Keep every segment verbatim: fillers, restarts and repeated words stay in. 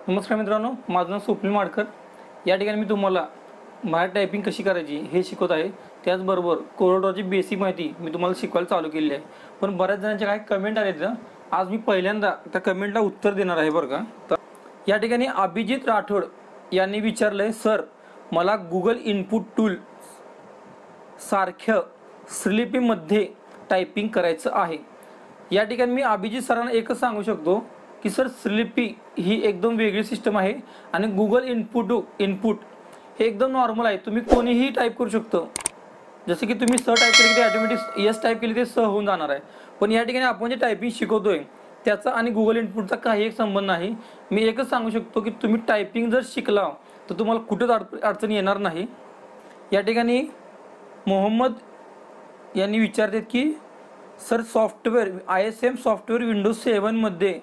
नमस्कार मित्रांनो, माझं नाव स्वप्नील माडकर। या ठिकाणी मी तुम्हाला मराठी टायपिंग कशी करायची हे शिकवत आहे। त्याचबरोबर कोरडवाची बेसिक माहिती मी तुम्हाला शिकवायला चालू केली आहे। पण बऱ्याच जणांचे काही कमेंट आले आहेत, आज मी पहिल्यांदा त्या कमेंटला उत्तर देणार आहे बरं का। तर या ठिकाणी अभिजित राठोड यांनी विचारलंय, सर मला गुगल इनपुट टूल सारख्या स्लिपीमध्ये टायपिंग करायचं आहे। या ठिकाणी मी अभिजित सरांना एकच सांगू शकतो की सर स्लिपी ही एकदम वेगळी सिस्टम आहे आणि गुगल इनपुट इनपुट हे एकदम नॉर्मल आहे। तुम्ही कोणीही टाईप करू शकतो। जसे की तुम्ही स टाईप केले की ऑटोमॅटिक यस टाईप केली ते स होऊन जाणार आहे। पण या ठिकाणी आपण जे टायपिंग शिकवतोय त्याचा आणि गुगल इनपुटचा काही एक संबंध नाही। मी एकच सांगू शकतो की तुम्ही टायपिंग जर शिकला तर तुम्हाला कुठेच अडचण येणार नाही। या ठिकाणी मोहम्मद यांनी विचारतात की sir software I S M software Windows seven मध्ये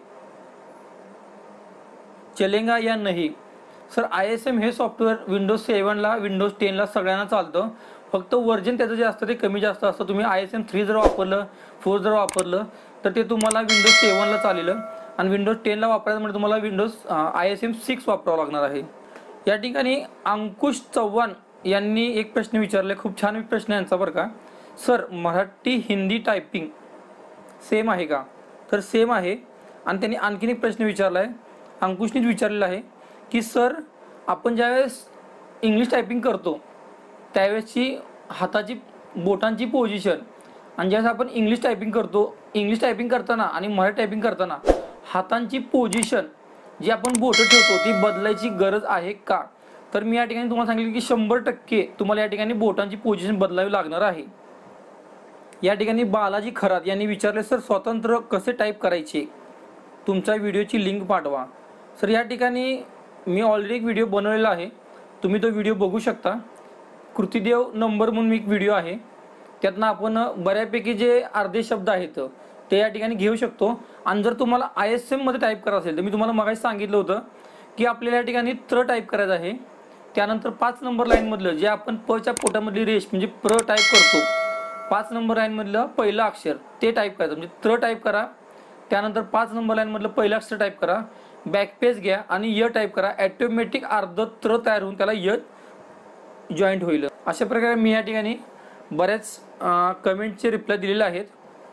चलेगा या नाही। सर आय एस एम हे सॉफ्टवेअर विंडोज सेवनला विंडोज टेनला सगळ्यांना चालतं। फक्त वर्जन त्याचं जे असतं ते कमी जास्त असतं। तुम्ही आय एस एम थ्री जर वापरलं फोर जर वापरलं तर ते तुम्हाला विंडोज सेवनला चालेल आणि विंडोज टेनला वापरायचं म्हणजे तुम्हाला Windows I S M six वापरावं लागणार आहे। या ठिकाणी अंकुश चव्हाण यांनी एक प्रश्न विचारले, खूप छान प्रश्न आहे यांचा बरं का। Sir Marathi Hindi typing same आहे का? तर सेम आहे। आणि त्यांनी आणखीन एक प्रश्न विचारला आहे, अंकुशनीच विचारलेला आहे की सर आपण ज्यावेळेस इंग्लिश टायपिंग करतो त्यावेळेसची हाताची बोटांची पोझिशन आणि ज्यावेळेस आपण इंग्लिश टायपिंग करतो इंग्लिश टायपिंग करताना आणि मराठी टायपिंग करताना हातांची पोझिशन जी आपण बोटं ठेवतो ती बदलायची गरज आहे का? तर मी या ठिकाणी तुम्हाला सांगितलं की शंभर टक्के तुम्हाला या ठिकाणी बोटांची पोझिशन बदलावी लागणार आहे। या ठिकाणी बालाजी खरात यांनी विचारले, सर स्वतंत्र कसे टाईप करायचे, तुमच्या व्हिडिओची लिंक पाठवा। सर या ठिकाणी मी ऑलरेडी एक व्हिडिओ बनवलेला आहे, तुम्ही तो व्हिडिओ बघू शकता। कृतिदेव नंबर म्हणून एक व्हिडिओ आहे, त्यातनं आपण बऱ्यापैकी जे अर्धे शब्द आहेत ते या ठिकाणी घेऊ शकतो। आणि जर तुम्हाला आय एस एममध्ये टाईप करायचं असेल तर मी तुम्हाला मगाशी सांगितलं होतं की आपल्याला या ठिकाणी त्र टाईप करायचं आहे। त्यानंतर पाच नंबर लाईनमधलं जे आपण पच्या पोटामधली रेष म्हणजे प्र टाईप करतो, पाच नंबर लाईनमधलं पहिलं अक्षर ते टाईप करायचं म्हणजे त्र टाईप करा। त्यानंतर पाच नंबर लाईनमधलं पहिलं अक्षर टाईप करा, बॅकपेज घ्या आणि य टाईप करा। ऑटोमॅटिक अर्ध त्र तयार होऊन त्याला य जॉईंट होईल। अशा प्रकारे मी या ठिकाणी बऱ्याच कमेंटचे रिप्लाय दिलेले आहेत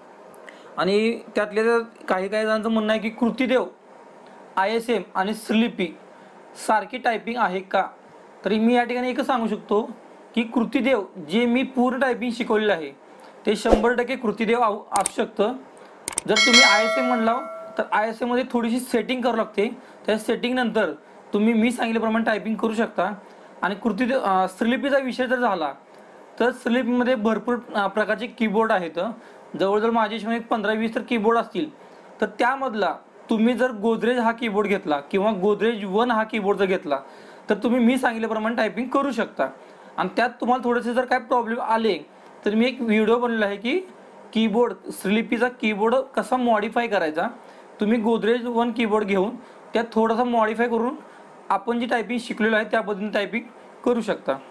आणि त्यातले काही काही जणांचं म्हणणं आहे की कृतिदेव आय एस एम आणि स्लिपी सारखी टायपिंग आहे का? तरी मी या ठिकाणी एकच सांगू शकतो की कृतिदेव जे मी पूर्ण टायपिंग शिकवलेलं आहे ते शंभर टक्के कृतिदेव असू शकतं। जर तुम्ही आय एस एम म्हणला तर आय एस एममध्ये थोडीशी सेटिंग करावं लागते, त्या सेटिंग नंतर तुम्ही मी सांगितल्याप्रमाणे टायपिंग करू शकता। आणि कृतिदेव स्लिपीचा विषय जर झाला तर स्लिपीमध्ये भरपूर प्रकारचे कीबोर्ड आहेत, जवळजवळ माझ्या हिशोबाने पंधरा वीस तर कीबोर्ड असतील। तर त्यामधला तुम्ही जर गोदरेज हा कीबोर्ड घेतला किंवा गोदरेज वन हा कीबोर्ड जर घेतला तर तुम्ही मी सांगितल्याप्रमाणे टायपिंग करू शकता। आणि त्यात तुम्हाला थोडेसे जर काय प्रॉब्लेम आले तर मी एक व्हिडिओ बनवलेला आहे की कीबोर्ड स्लिपीचा कीबोर्ड कसा मॉडिफाय करायचा। तुम्ही गोदरेज वन कीबोर्ड घेऊन त्यात थोडासा मॉडिफाय करून आपण जी टायपिंग शिकलेलो आहे त्या पद्धतीने टायपिंग करू शकता।